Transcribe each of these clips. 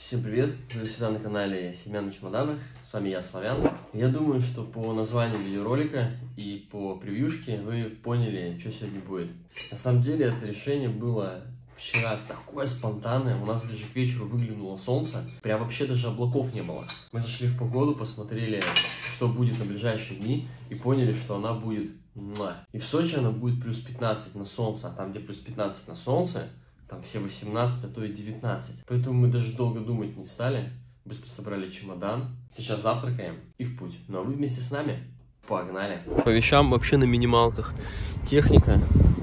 Всем привет! Вы всегда на канале Семья на чемоданах. С вами я, Славян. Я думаю, что по названию видеоролика и по превьюшке вы поняли, что сегодня будет. На самом деле это решение было вчера такое спонтанное. У нас ближе к вечеру выглянуло солнце. Прям вообще даже облаков не было. Мы зашли в погоду, посмотрели, что будет на ближайшие дни, и поняли, что она будет И в Сочи она будет плюс 15 на солнце, а там, где плюс 15 на солнце, там все 18, а то и 19. Поэтому мы даже долго думать не стали. Быстро собрали чемодан. Сейчас завтракаем и в путь. Ну а вы вместе с нами. Погнали. По вещам вообще на минималках. Техника.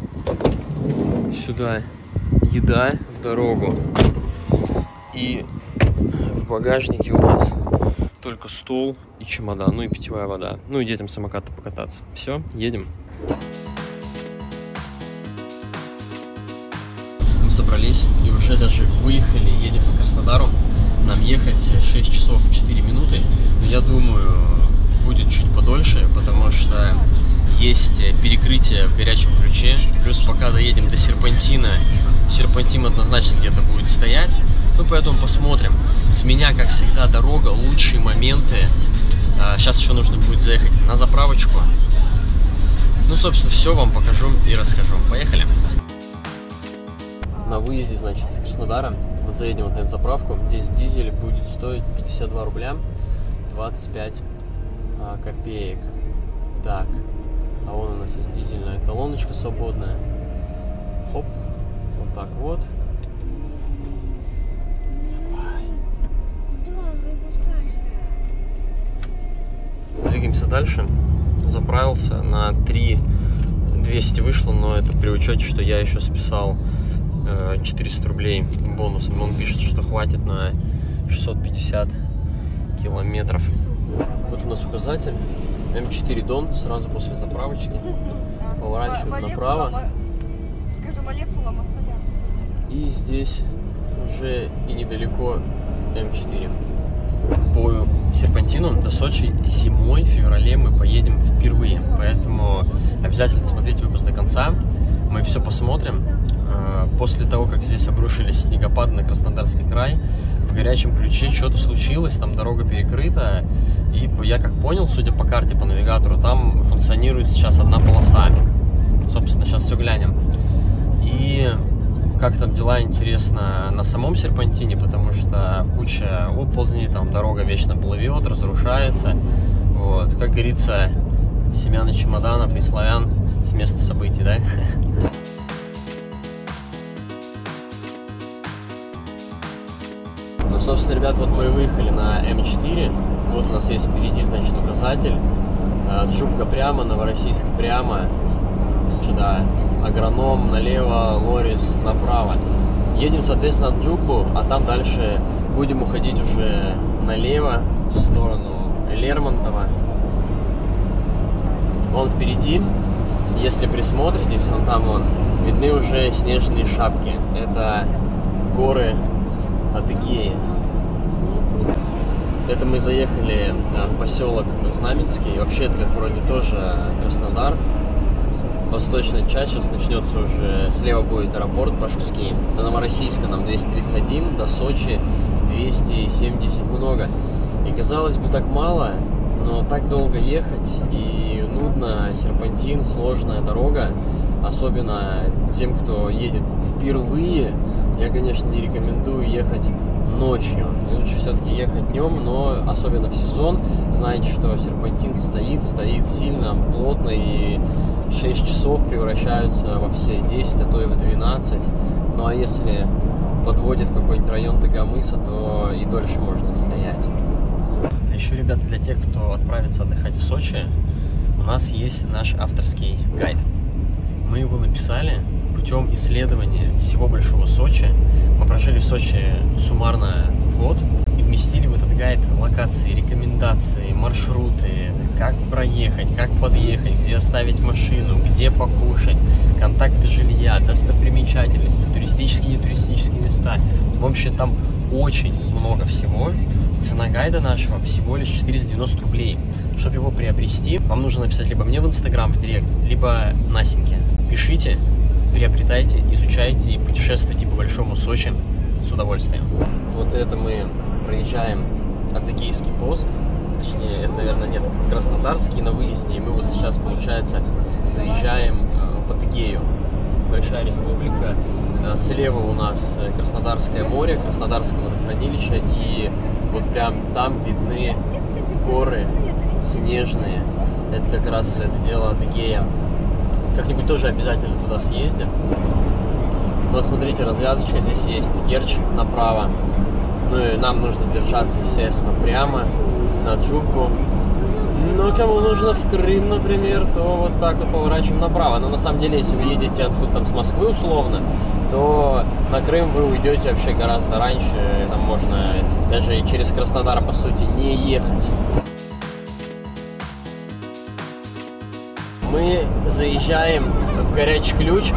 Сюда еда в дорогу. И в багажнике у нас только стол и чемодан. Ну и питьевая вода. Ну и детям самоката покататься. Все, едем. Собрались и уже даже выехали, едем по Краснодару. Нам ехать 6 часов 4 минуты, но я думаю, будет чуть подольше, потому что есть перекрытие в горячем ключе, плюс пока доедем до серпантина, серпантин однозначно где-то будет стоять, ну поэтому посмотрим. С меня, как всегда, дорога, лучшие моменты. Сейчас еще нужно будет заехать на заправочку. Ну, собственно, все вам покажу и расскажу. Поехали! На выезде, значит, из Краснодара, вот заедем вот на эту заправку. Здесь дизель будет стоить 52 рубля 25 копеек. Так, а вон у нас есть дизельная колоночка свободная. Хоп, вот так вот. Двигаемся дальше. Заправился на 3200 вышло, но это при учете, что я еще списал 400 рублей бонусом. Он пишет, что хватит на 650 километров. Вот у нас указатель М4 Дон, сразу после заправочки. Поворачиваем направо. И здесь уже и недалеко М4. По серпантину до Сочи зимой, в феврале мы поедем впервые. Поэтому обязательно смотрите выпуск до конца. Мы все посмотрим. После того, как здесь обрушились снегопады на Краснодарский край, в горячем ключе что-то случилось, там дорога перекрыта, и я как понял, судя по карте, по навигатору, там функционирует сейчас одна полоса. Собственно, сейчас все глянем. И как там дела, интересно, на самом серпантине, потому что куча оползней, там дорога вечно плывет, разрушается. Вот. Как говорится, семья на чемоданов и Славян с места событий, да? Ну, собственно, ребят, вот мы выехали на М4. Вот у нас есть впереди, значит, указатель. Джубка прямо, Новороссийск прямо. Сюда Агроном налево, Лорис направо. Едем, соответственно, от Джубу, а там дальше будем уходить уже налево, в сторону Лермонтова. Вон впереди, если присмотритесь, вон там вон, видны уже снежные шапки. Это горы Адыгеи. Это мы заехали в поселок Знаменский. Вообще это как вроде тоже Краснодар. Восточная часть, сейчас начнется уже, слева будет аэропорт Башкирский. До Новороссийска нам 231, до Сочи 270 много. И казалось бы так мало, но так долго ехать и нудно, серпантин, сложная дорога. Особенно тем, кто едет впервые, я, конечно, не рекомендую ехать ночью. Лучше все-таки ехать днем, но особенно в сезон. Знаете, что серпантин стоит сильно, плотно, и 6 часов превращаются во все 10, а то и в 12. Ну а если подводит какой-нибудь район Дагомыса, то и дольше можно стоять. А еще, ребята, для тех, кто отправится отдыхать в Сочи, у нас есть наш авторский гайд. Мы его написали путем исследования всего Большого Сочи. Мы прожили в Сочи суммарно год и вместили в этот гайд локации, рекомендации, маршруты, как проехать, как подъехать, где оставить машину, где покушать, контакты жилья, достопримечательности, туристические и нетуристические места. В общем, там очень много всего. Цена гайда нашего всего лишь 490 рублей. Чтобы его приобрести, вам нужно написать либо мне в Инстаграм, в Директ, либо Насеньке. Пишите, приобретайте, изучайте и путешествуйте по Большому Сочи с удовольствием. Вот это мы проезжаем Адыгейский пост. Точнее, это, наверное, нет, Краснодарский на выезде. И мы вот сейчас, получается, заезжаем в Адыгею. Большая республика. Слева у нас Краснодарское море, Краснодарское водохранилище. И вот прям там видны горы снежные. Это как раз это дело Адыгея. Как-нибудь тоже обязательно туда съездим. Вот смотрите, развязочка. Здесь есть Керчь направо. Ну и нам нужно держаться, естественно, прямо на Джубку. Но кому нужно в Крым, например, то вот так вот поворачиваем направо. Но на самом деле, если вы едете откуда там с Москвы условно, то на Крым вы уйдете вообще гораздо раньше. Там можно даже через Краснодар, по сути, не ехать. Мы заезжаем в Горячий Ключ.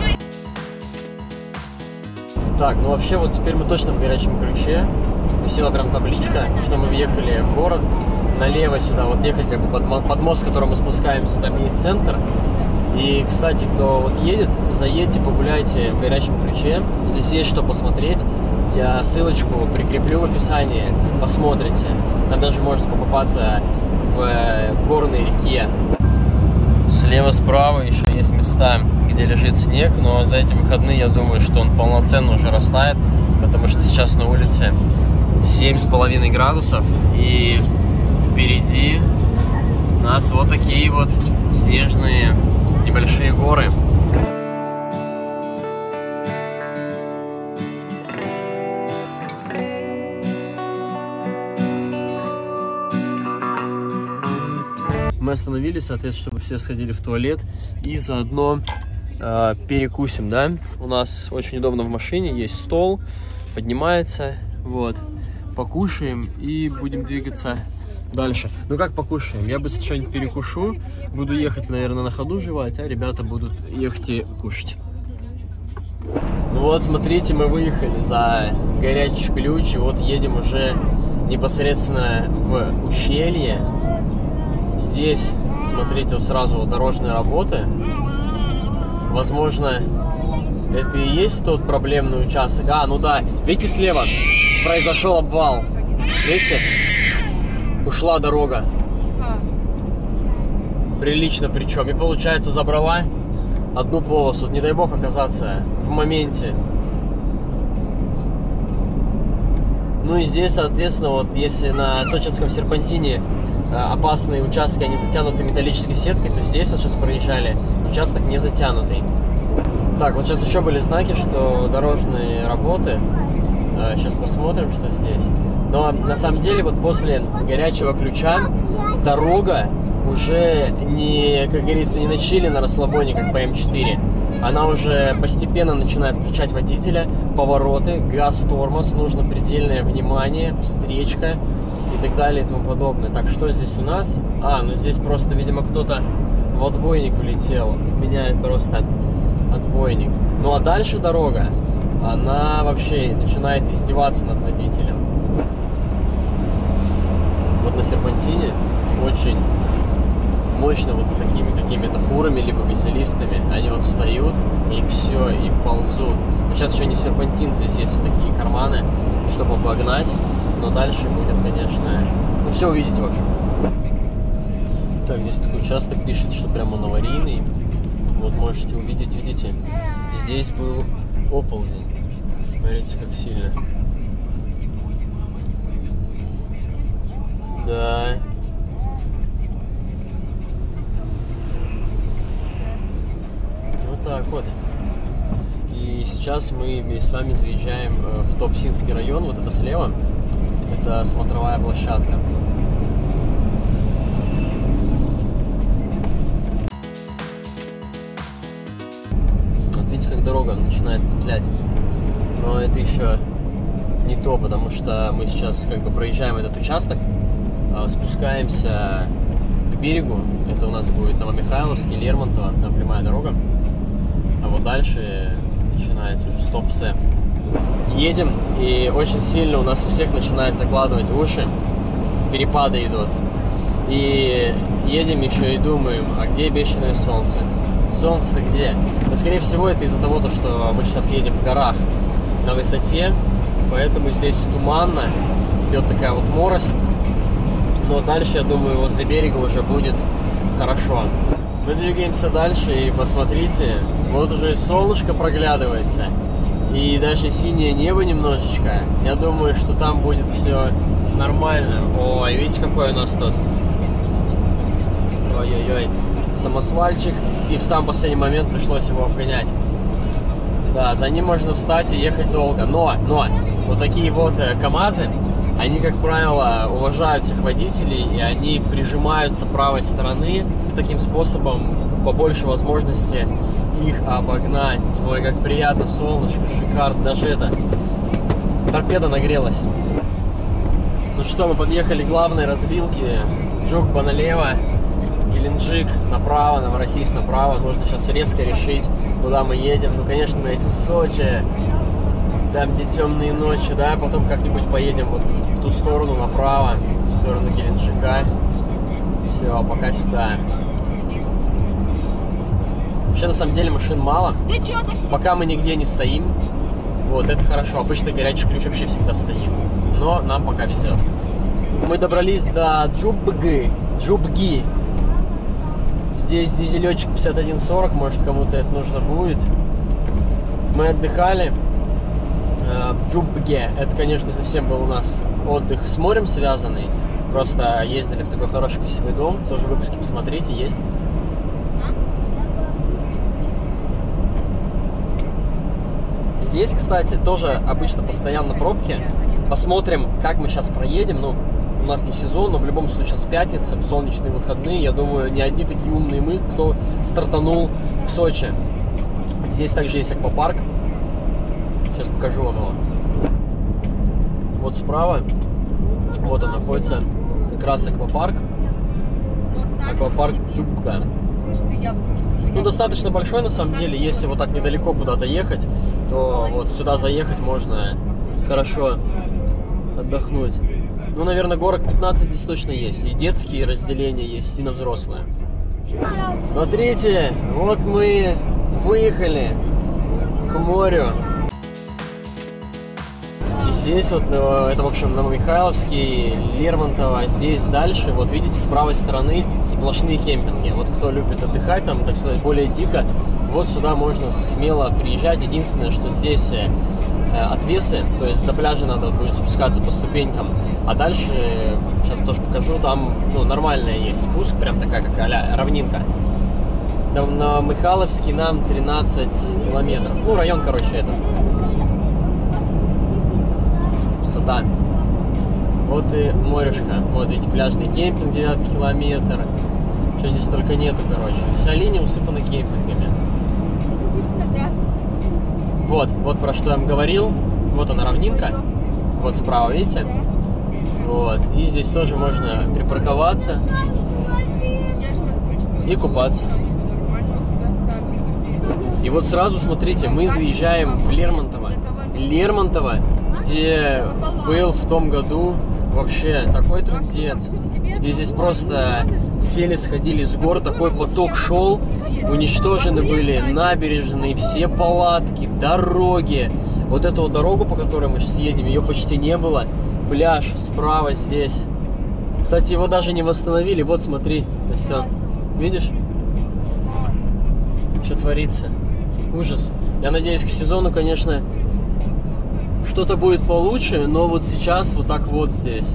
Так, ну вообще вот теперь мы точно в Горячем Ключе. Висела прям табличка, что мы въехали в город. Налево сюда вот ехать как бы под мост, с которого мы спускаемся, там есть центр. И, кстати, кто вот едет, заедьте, погуляйте в Горячем Ключе. Здесь есть что посмотреть. Я ссылочку прикреплю в описании, посмотрите. Там даже можно покупаться в горной реке. Слева-справа еще есть места, где лежит снег, но за эти выходные я думаю, что он полноценно уже растает, потому что сейчас на улице 7,5 градусов, и впереди нас вот такие вот снежные небольшие горы. Мы остановились, соответственно, чтобы все сходили в туалет и заодно перекусим, да. У нас очень удобно в машине, есть стол, поднимается, вот. Покушаем и будем двигаться дальше. Ну как покушаем? Я быстро что-нибудь перекушу, буду ехать, наверное, на ходу жевать, а ребята будут ехать и кушать. Ну вот, смотрите, мы выехали за Горячий Ключ, и вот едем уже непосредственно в ущелье. Здесь, смотрите, вот сразу дорожные работы. Возможно, это и есть тот проблемный участок. А, ну да, видите, слева произошел обвал. Видите? Ушла дорога. Прилично причем. И, получается, забрала одну полосу. Вот, не дай бог оказаться в моменте. Ну и здесь, соответственно, вот если на Сочинском серпантине опасные участки, они затянуты металлической сеткой, то здесь вот сейчас проезжали, участок не затянутый. Так, вот сейчас еще были знаки, что дорожные работы. Сейчас посмотрим, что здесь. Но на самом деле вот после Горячего Ключа дорога уже не, как говорится, не на чили, на расслабоне, как по М4. Она уже постепенно начинает включать водителя, повороты, газ, тормоз, нужно предельное внимание, встречка и так далее и тому подобное. Так, что здесь у нас? А, ну здесь просто, видимо, кто-то в отбойник влетел, меняет просто отбойник. Ну а дальше дорога, она вообще начинает издеваться над водителем. Вот на серпантине очень мощно вот с такими какими-то фурами, либо газелистами, они вот встают и все, и ползут. Но сейчас еще не серпантин, здесь есть вот такие карманы, чтобы обогнать, но дальше будет, конечно, ну все увидите, в общем. Так, здесь такой участок пишет, что прямо он аварийный. Вот можете увидеть, видите, здесь был оползень. Смотрите, как сильно. Да. Вот так вот. И сейчас мы с вами заезжаем в Туапсинский район. Вот это слева. Это смотровая площадка. Вот видите, как дорога начинает петлять. Но это еще не то, потому что мы сейчас как бы проезжаем этот участок, спускаемся к берегу. Это у нас будет Новомихайловский, Лермонтово, там прямая дорога. А вот дальше начинается уже стоп-се. Едем, и очень сильно у нас у всех начинает закладывать уши, перепады идут. И едем еще и думаем, а где бешеное солнце? Солнце-то где? Но, скорее всего, это из-за того, что мы сейчас едем в горах на высоте. поэтому здесь туманно, идет такая вот морось. Но дальше, я думаю, возле берега уже будет хорошо. Мы двигаемся дальше, и посмотрите, вот уже солнышко проглядывается, и даже синее небо немножечко. Я думаю, что там будет все нормально. Ой, видите, какой у нас тут? Ой-ой-ой, самосвальчик, и в самый последний момент пришлось его обгонять. Да, за ним можно встать и ехать долго, но вот такие вот КамАЗы, они, как правило, уважают всех водителей, и они прижимаются правой стороны. Таким способом побольше возможности их обогнать. Ой, как приятно, солнышко, шикарно. Даже это, торпеда нагрелась. Ну что, мы подъехали к главной развилке. Джугба налево, Геленджик направо, Новороссийск направо. Нужно сейчас резко решить, куда мы едем. Ну, конечно, мы едем в Сочи. Там, где темные ночи, да, потом как-нибудь поедем вот в ту сторону, направо, в сторону Геленджика. Все, пока сюда. Вообще, на самом деле, машин мало. Пока мы нигде не стоим. Вот, это хорошо. Обычно горячий ключ вообще всегда стоит. Но нам пока везет. Мы добрались до Джубги. Здесь дизелечек 5140, может, кому-то это нужно будет. Мы отдыхали. Джубге. Это, конечно, совсем был у нас отдых с морем связанный. Просто ездили в такой хороший красивый дом. Тоже выпуски посмотрите, есть. Здесь, кстати, тоже обычно постоянно пробки. Посмотрим, как мы сейчас проедем. Ну, у нас не сезон, но в любом случае с пятницы, в солнечные выходные. Я думаю, не одни такие умные мы, кто стартанул в Сочи. Здесь также есть аквапарк. Сейчас покажу вам его. Вот справа, вот он находится, как раз аквапарк. Аквапарк Джубга. Ну, достаточно большой, на самом деле. Если вот так недалеко куда-то ехать, то вот сюда заехать можно хорошо отдохнуть. Ну, наверное, горок 15 здесь точно есть. И детские разделения есть, и на взрослые. Смотрите, вот мы выехали к морю. Здесь вот, это, в общем, Новомихайловский, Лермонтово. Здесь дальше, вот видите, с правой стороны сплошные кемпинги. Вот кто любит отдыхать там, так сказать, более дико, вот сюда можно смело приезжать. Единственное, что здесь отвесы, то есть до пляжа надо будет спускаться по ступенькам. А дальше, сейчас тоже покажу, там, ну, нормальная есть спуск, прям такая, как а-ля равнинка. На Михайловский нам 13 километров. Ну, район, короче, этот. Красота. Вот и морешка. Вот эти пляжный кемпинг, 9 километр. Что здесь только нету, короче. Вся линия усыпана кемпингами. Вот про что я вам говорил. Вот она равнинка. Вот справа, видите? Вот. И здесь тоже можно припарковаться и купаться. И вот сразу, смотрите, мы заезжаем в Лермонтово. Лермонтово, где был в том году вообще такой трындец, где здесь просто сели, сходили с гор, такой поток шел, уничтожены были набережные, все палатки, дороги. Вот эту вот дорогу, по которой мы сейчас едем, ее почти не было. Пляж справа здесь. Кстати, его даже не восстановили. Вот смотри, Настен, видишь, что творится? Ужас. Я надеюсь, к сезону, конечно, что-то будет получше, но вот сейчас вот так вот здесь.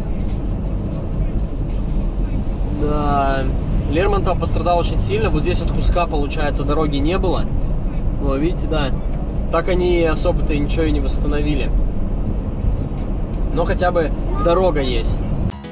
Да, Лермонтов пострадал очень сильно. Вот здесь вот куска, получается, дороги не было. О, видите, да. Так они особо-то ничего и не восстановили. Но хотя бы дорога есть.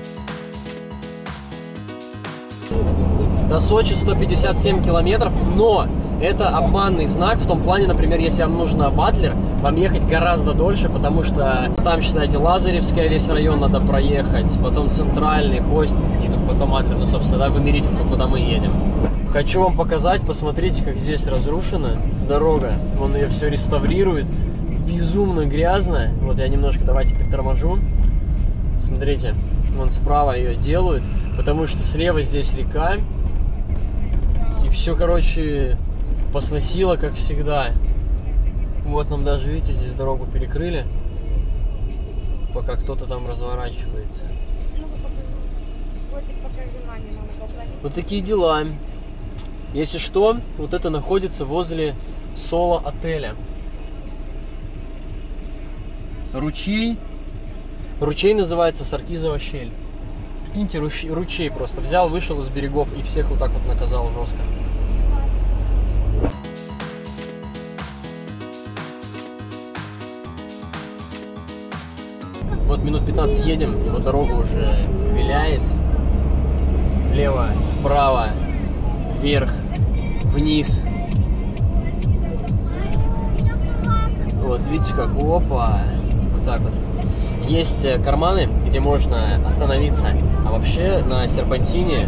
До Сочи 157 километров, но это обманный знак в том плане, например, если вам нужно в Адлер, вам ехать гораздо дольше, потому что там, считайте, Лазаревская, весь район надо проехать, потом Центральный, Хостинский, потом Адлер, ну, собственно, да, вы мерите, куда мы едем. Хочу вам показать, посмотрите, как здесь разрушена дорога, он ее все реставрирует, безумно грязно. Вот я немножко, давайте приторможу, смотрите, вон справа ее делают, потому что слева здесь река, и все, короче, посносило, как всегда. Вот нам даже, видите, здесь дорогу перекрыли. Пока кто-то там разворачивается. Вот такие дела. Если что, вот это находится возле соло-отеля. Ручей. Ручей называется Саркизова щель. Прикиньте, ручей просто взял, вышел из берегов и всех вот так вот наказал жестко. Вот минут 15 едем, его дорога уже виляет. Влево, вправо, вверх, вниз. Вот, видите как? Опа! Вот так вот. Есть карманы, где можно остановиться. А вообще на серпантине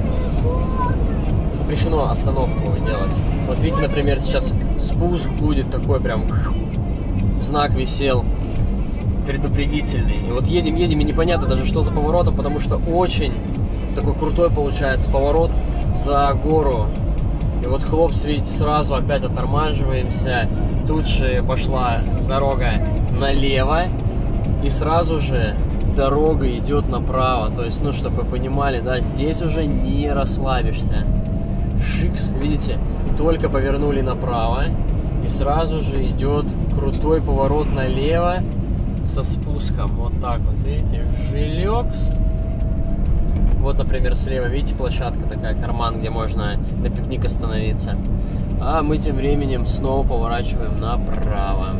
запрещено остановку делать. Вот видите, например, сейчас спуск будет такой прям... Знак висел предупредительный. И вот едем, и непонятно даже, что за поворотом, потому что очень такой крутой получается поворот за гору. И вот хлопцы, видите, сразу опять оттормаживаемся. Тут же пошла дорога налево. И сразу же дорога идет направо. То есть, ну, чтобы вы понимали, да, здесь уже не расслабишься. Шикс, видите, только повернули направо. И сразу же идет крутой поворот налево со спуском. Вот так вот, видите, жилёкс. Вот, например, слева, видите, площадка такая, карман, где можно на пикник остановиться. А мы тем временем снова поворачиваем направо.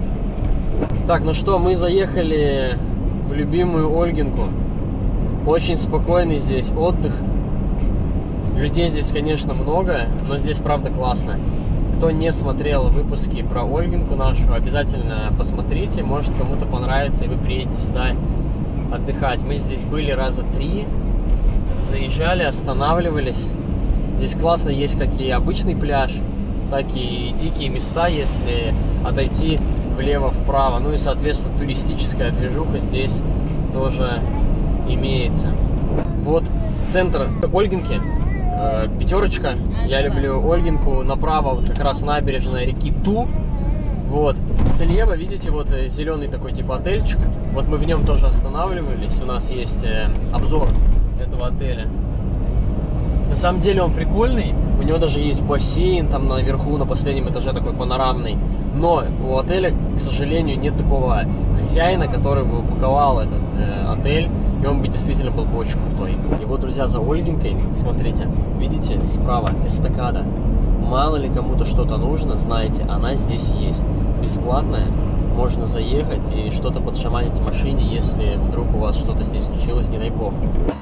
Так, ну что, мы заехали в любимую Ольгинку. Очень спокойный здесь отдых. Людей здесь, конечно, много, но здесь, правда, классно. Кто не смотрел выпуски про Ольгинку нашу, обязательно посмотрите. Может, кому-то понравится, и вы приедете сюда отдыхать. Мы здесь были раза 3. Заезжали, останавливались. Здесь классно, есть как и обычный пляж, так и дикие места, если отойти влево-вправо. Ну и, соответственно, туристическая движуха здесь тоже имеется. Вот центр Ольгинки, пятерочка. Я люблю Ольгинку. Направо вот как раз набережная реки Ту. Вот. Слева, видите, вот зеленый такой типа отельчик. Вот мы в нем тоже останавливались. У нас есть обзор этого отеля. На самом деле он прикольный. У него даже есть бассейн там наверху, на последнем этаже, такой панорамный. Но у отеля, к сожалению, нет такого хозяина, который бы упаковал этот отель. И он бы действительно был бы очень крутой. И вот, друзья, за Ольгинкой, смотрите, видите, справа эстакада. Мало ли кому-то что-то нужно, знаете, она здесь есть. Бесплатная. Можно заехать и что-то подшаманить в машине, если вдруг у вас что-то здесь случилось, не дай бог.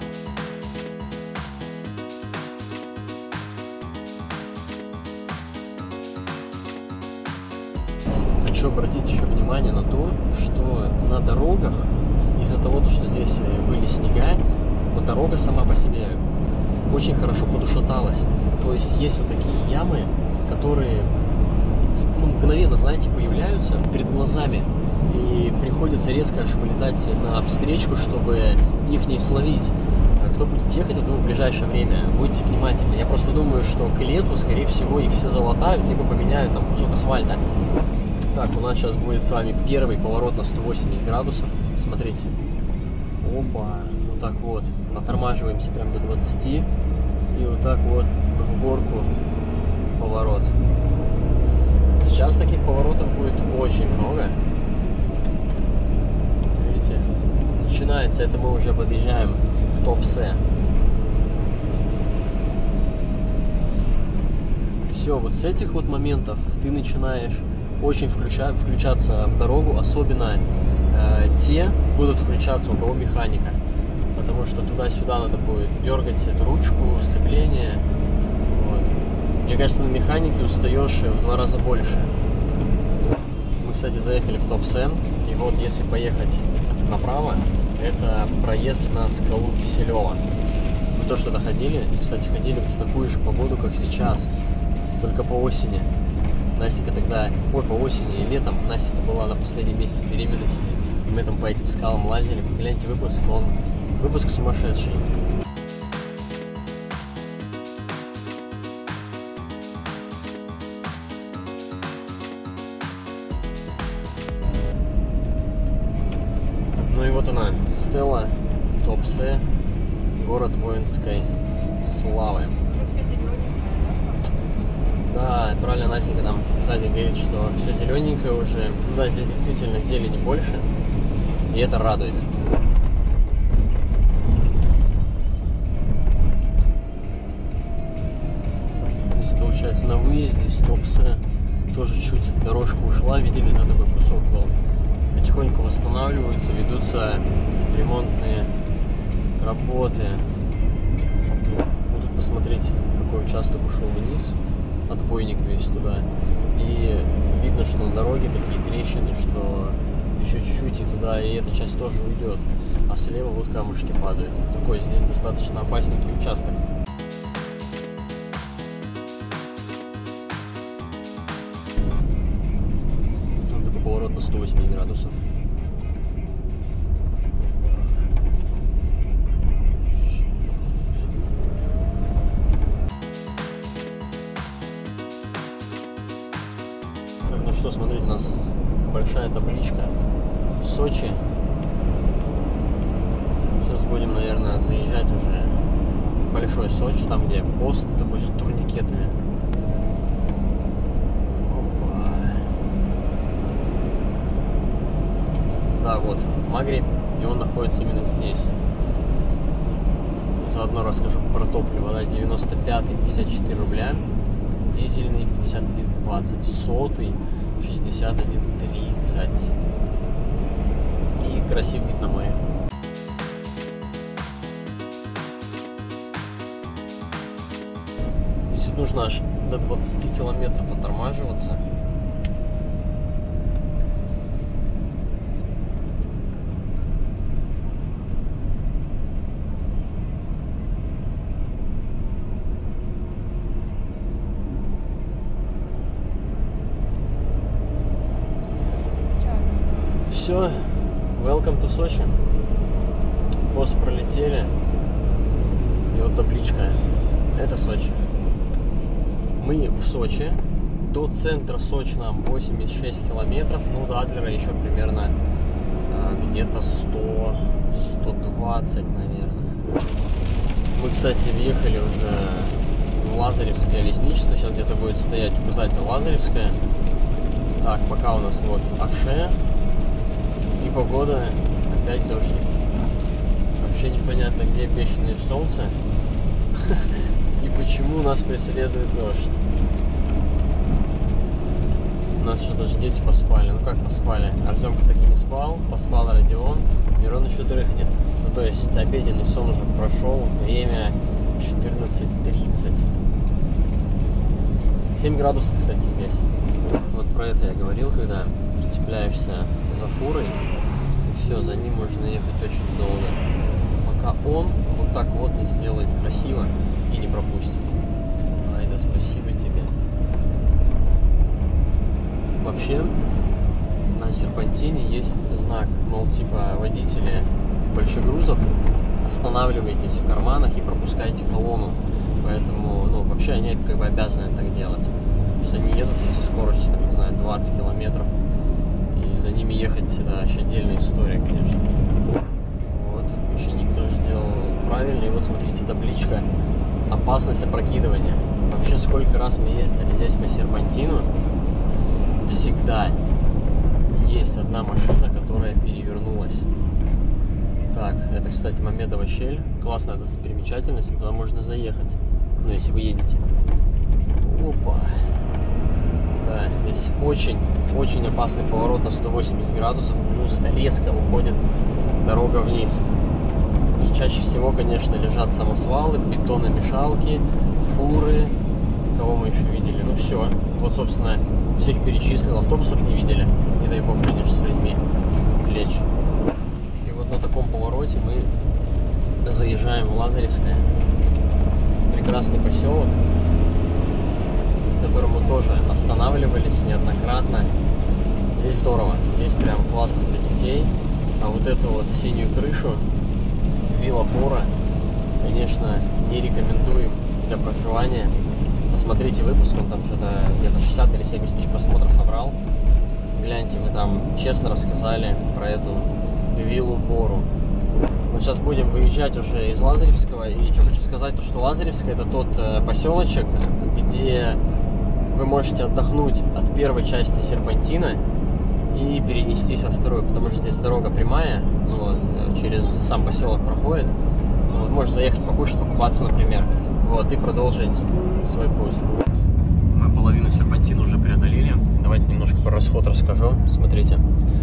Хочу обратить еще внимание на то, что на дорогах, из-за того, что здесь были снега, вот дорога сама по себе очень хорошо подушаталась. То есть есть вот такие ямы, которые мгновенно, знаете, появляются перед глазами. И приходится резко аж вылетать на встречку, чтобы их не словить. Кто будет ехать, я думаю, в ближайшее время, будьте внимательны. Я просто думаю, что к лету, скорее всего, их все залатают, либо поменяют там кусок асфальта. Так, у нас сейчас будет с вами первый поворот на 180 градусов. Смотрите. Опа. Вот так вот. Оттормаживаемся прям до 20. И вот так вот в горку поворот. Сейчас таких поворотов будет очень много. Видите? Начинается, это мы уже подъезжаем к Туапсе. Все, вот с этих вот моментов ты начинаешь очень включаться в дорогу, особенно те будут включаться, у кого механика, потому что туда-сюда надо будет дергать эту ручку, сцепление. Вот. Мне кажется, на механике устаешь в 2 раза больше. Мы, кстати, заехали в Туапсе, и вот если поехать направо, это проезд на скалу Киселева. Мы тоже туда ходили, и, кстати, ходили в такую же погоду, как сейчас, только по осени. Настика тогда, по осени и летом, Настика была на последнем месяце беременности. Мы там по этим скалам лазили. Гляньте выпуск, он выпуск сумасшедший. Ну и вот он Стелла, Туапсе, город воинской славы. Да, правильно Настенька там сзади говорит, что все зелененькое уже. Ну да, здесь действительно зелени больше, и это радует. Здесь, получается, на выезде из Туапсе тоже чуть дорожка ушла, видели, да, такой кусок был. Потихоньку восстанавливаются, ведутся ремонтные работы. Вот тут посмотрите, какой участок ушел вниз, отбойник весь туда. И видно, что на дороге такие трещины, что еще чуть-чуть и туда, и эта часть тоже уйдет. А слева вот камушки падают. Такой здесь достаточно опасненький участок. Вот такой поворот на 180 градусов. Ну что, смотрите, у нас большая табличка Сочи. Сейчас будем, наверное, заезжать уже в большой Сочи, там где пост такой с турникетами. Опа. Да, вот Магри, и он находится именно здесь. Заодно расскажу про топливо. Да, 95-й 54 рубля, дизельный 51,20, сотый 61,30. И красивый вид на море. Здесь нужно аж до 20 километров оттормаживаться. Все, welcome to Сочи. Пост пролетели. И вот табличка. Это Сочи. Мы в Сочи. До центра Сочи нам 86 километров. Ну, до Адлера еще примерно где-то 100, 120, наверное. Мы, кстати, въехали уже в Лазаревское лесничество. Сейчас где-то будет стоять указатель Лазаревское. Так, пока у нас вот Аше. И погода, опять дождик. Вообще непонятно, где бешеное солнце и почему нас преследует дождь. У нас что, даже дети поспали. Ну как поспали? Артемка таки не спал, поспал Родион, Мирон еще дрыхнет. Ну то есть обеденный сон уже прошел, время 14:30. 7 градусов, кстати, здесь. Вот про это я говорил, когда прицепляешься за фурой, и все, за ним можно ехать очень долго, пока он вот так вот не сделает красиво и не пропустит. Ай, да спасибо тебе. Вообще, на серпантине есть знак, мол, типа, водители большегрузов, останавливайтесь в карманах и пропускайте колонну. Поэтому, ну, вообще они как бы обязаны так делать. Потому что они едут тут со скоростью, там, не знаю, 20 километров. И за ними ехать, да, вообще отдельная история, конечно. Вот, ученик тоже сделал правильно. И вот, смотрите, табличка «Опасность опрокидывания». Вообще, сколько раз мы ездили здесь по серпантину, всегда есть одна машина, которая перевернулась. Так, это, кстати, Мамедова щель. Классная достопримечательность, туда можно заехать. Ну, если вы едете. Опа. Да, здесь очень опасный поворот на 180 градусов, плюс резко уходит дорога вниз. И чаще всего, конечно, лежат самосвалы, бетономешалки, фуры. Кого мы еще видели? Ну все. Вот, собственно, всех перечислил. Автобусов не видели. Не дай бог, конечно, с людьми лечь. И вот на таком повороте мы заезжаем в Лазаревское. Прекрасный поселок, в котором мы тоже останавливались неоднократно. Здесь здорово. Здесь прям классно для детей. А вот эту вот синюю крышу Вилла Бора, конечно, не рекомендуем для проживания. Посмотрите выпуск, он там что-то где-то 60 или 70 тысяч просмотров набрал. Гляньте, мы там честно рассказали про эту Виллу Бору. Вот сейчас будем выезжать уже из Лазаревского. И что хочу сказать, то что Лазаревское — это тот поселочек, где вы можете отдохнуть от первой части серпантина и перенестись во вторую, потому что здесь дорога прямая, вот, через сам поселок проходит. Вот, можно заехать покушать, покупаться, например, вот, и продолжить свой путь. Мы половину серпантина уже преодолели. Давайте немножко про расход расскажу. Смотрите,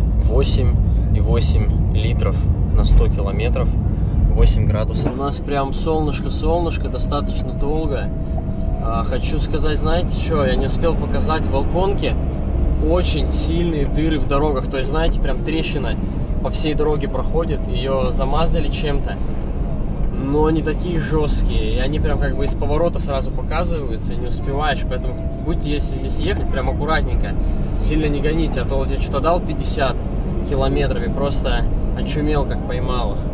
8,8 литров на 100 километров, 8 градусов. У нас прям солнышко достаточно долго. Хочу сказать, знаете что, я не успел показать в Волконке. Очень сильные дыры в дорогах, то есть, знаете, прям трещина по всей дороге проходит, ее замазали чем-то, но они такие жесткие, и они прям как бы из поворота сразу показываются, и не успеваешь, поэтому будьте, если здесь ехать, прям аккуратненько, сильно не гоните, а то вот я что-то дал 50 километров и просто очумел, как поймал их.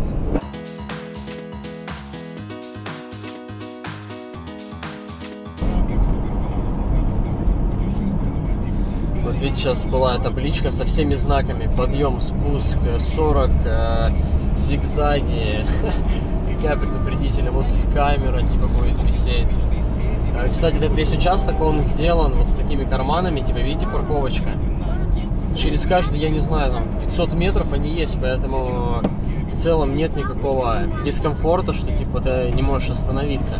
Вот видите, сейчас была табличка со всеми знаками: подъем, спуск, 40, зигзаги. Какая предупредительная. Вот тут камера типа будет висеть. Кстати, этот весь участок, он сделан вот с такими карманами, типа, видите, парковочка. Через каждый, я не знаю, там 500 метров они есть, поэтому в целом нет никакого дискомфорта, что типа ты не можешь остановиться.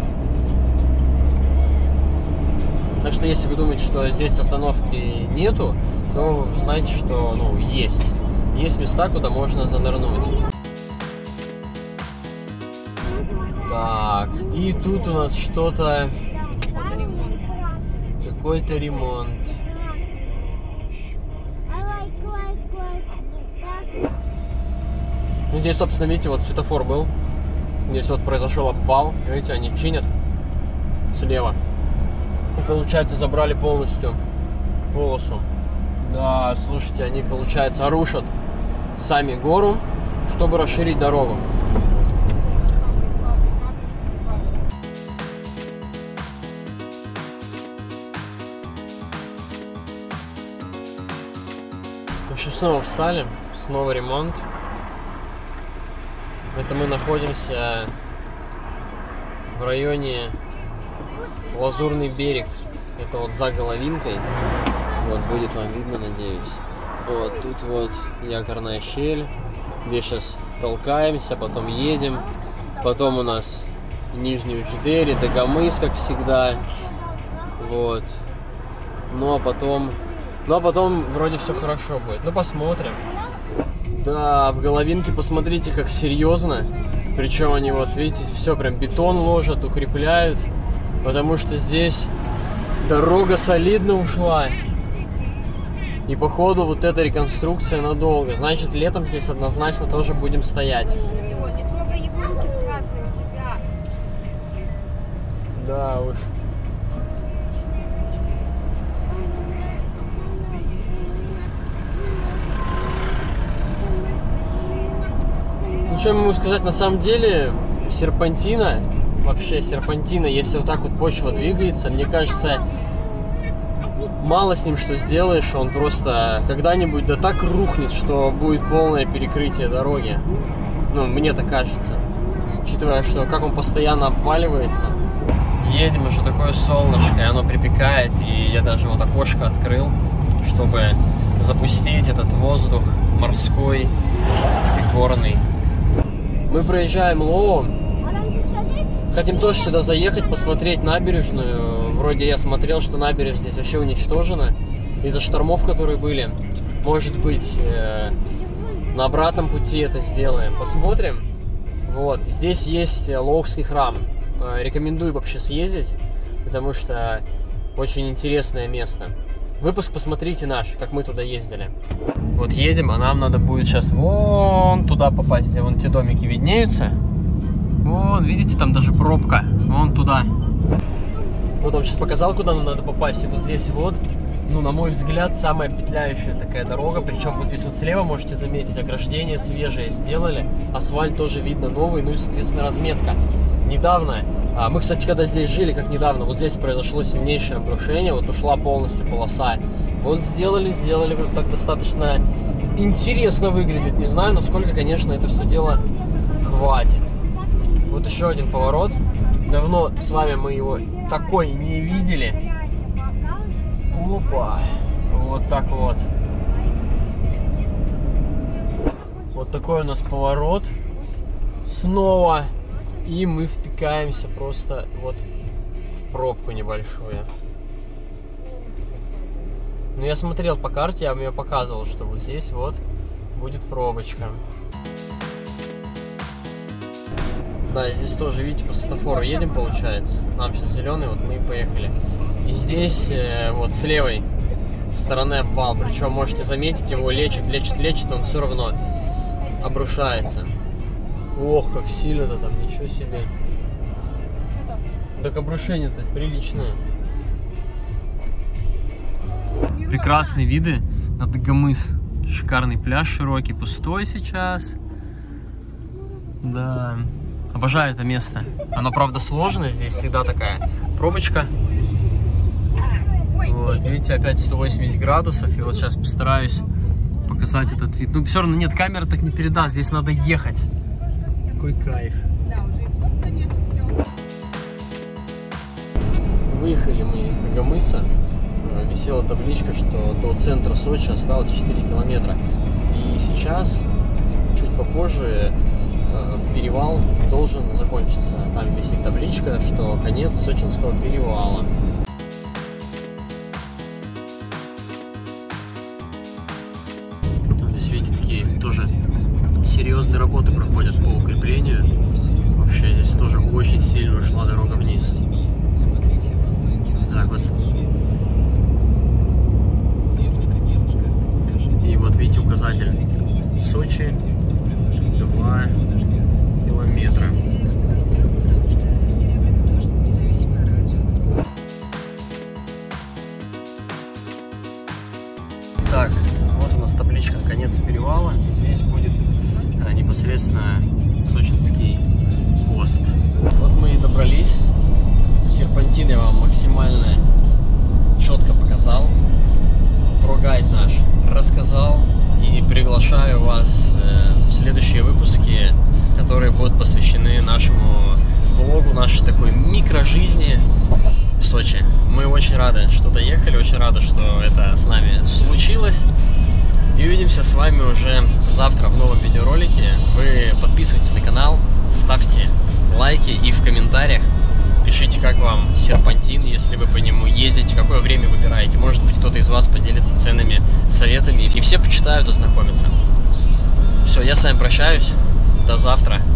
Так что если вы думаете, что здесь остановки нету, то знаете, что ну, есть места, куда можно занырнуть. Так, и тут у нас что-то... Какой-то ремонт. Ну, здесь, собственно, видите, вот светофор был. Здесь вот произошел обвал. Видите, они чинят слева. И, получается, забрали полностью полосу. Да, слушайте, они, получается, рушат сами гору, чтобы расширить дорогу. В общем, снова встали, снова ремонт. Это мы находимся в районе Лазурный берег. Это вот за Головинкой. Вот будет вам видно, надеюсь. Вот тут вот якорная щель, где сейчас толкаемся, потом едем. Потом у нас Нижний Учдери, Дагомыс, как всегда. Вот. Ну а потом вроде все хорошо будет. Ну посмотрим. Да, в Головинке посмотрите, как серьезно. Причем они вот, видите, все прям бетон ложат, укрепляют. Потому что здесь дорога солидно ушла. И походу вот эта реконструкция надолго. Значит, летом здесь однозначно тоже будем стоять. Не трогай иголки красные у тебя. Да уж. Ну что я могу сказать, на самом деле серпантина, если вот так вот почва двигается, мне кажется, мало с ним что сделаешь, он просто когда-нибудь да так рухнет, что будет полное перекрытие дороги. Ну, мне так кажется. Учитывая, что как он постоянно обваливается. Едем, уже такое солнышко, и оно припекает, и я даже вот окошко открыл, чтобы запустить этот воздух морской и горный. Мы проезжаем Лоу. Хотим тоже сюда заехать, посмотреть набережную. Вроде я смотрел, что набережная здесь вообще уничтожена из-за штормов, которые были. Может быть, на обратном пути это сделаем. Посмотрим. Вот. Здесь есть Лоукский храм. Рекомендую вообще съездить, потому что очень интересное место. Выпуск посмотрите наш, как мы туда ездили. Вот едем, а нам надо будет сейчас вон туда попасть, где вон те домики виднеются. Вон, видите, там даже пробка. Вон туда. Вот он сейчас показал, куда нам надо попасть. И вот здесь вот, ну, на мой взгляд, самая петляющая такая дорога. Причем вот здесь вот слева можете заметить, ограждение свежее сделали. Асфальт тоже видно новый, ну и, соответственно, разметка. Недавно, мы, кстати, когда здесь жили, как недавно, вот здесь произошло сильнейшее обрушение, вот ушла полностью полоса. Вот сделали вот так достаточно интересно выглядит. Не знаю, насколько, конечно, это все дело Хватит. Вот еще один поворот. Давно с вами мы его такой не видели. Опа. Вот так вот. Вот такой у нас поворот. Снова. И мы втыкаемся просто вот в пробку небольшую. Ну, я смотрел по карте, я вам ее показывал, что вот здесь вот будет пробочка. Да, здесь тоже, видите, по светофору едем, получается. Нам сейчас зеленый, вот мы и поехали. И здесь вот с левой стороны обвал. Причем можете заметить, его лечит, он все равно обрушается. Ох, как сильно-то там, ничего себе. Так обрушение-то приличное. Прекрасные виды на Дагомыс. Шикарный пляж, широкий, пустой сейчас. Да, обожаю это место. Оно, правда, сложное, здесь всегда такая пробочка. Вот, видите, опять 180 градусов. И вот сейчас постараюсь показать этот вид. Ну, все равно нет, камера так не передаст, здесь надо ехать. Какой кайф. Да, уже и солнца нету, все. Выехали мы из Дагомыса. Висела табличка, что до центра Сочи осталось 4 километра. И сейчас, чуть попозже, перевал должен закончиться. Там висит табличка, что конец Сочинского перевала. Здесь, видите, такие тоже серьезные работы проходят по укреплению. Вообще здесь тоже очень сильно ушла дорога вниз. Так вот. И вот видите указатель Сочи 2 километра. Так, вот у нас табличка «Конец перевала». Здесь будет непосредственно Сочинский пост. Вот мы и добрались. Серпантин я вам максимально четко показал. Про гайд наш рассказал. И приглашаю вас в следующие выпуски, которые будут посвящены нашему влогу, нашей такой микрожизни в Сочи. Мы очень рады, что доехали, очень рады, что это с нами случилось. И увидимся с вами уже завтра в новом видеоролике. Вы подписывайтесь на канал, ставьте лайки и в комментариях пишите, как вам Серпантин, если вы по нему ездите, какое время выбираете. Может быть, кто-то из вас поделится ценными советами. И все почитают, ознакомятся. Все, я с вами прощаюсь. До завтра.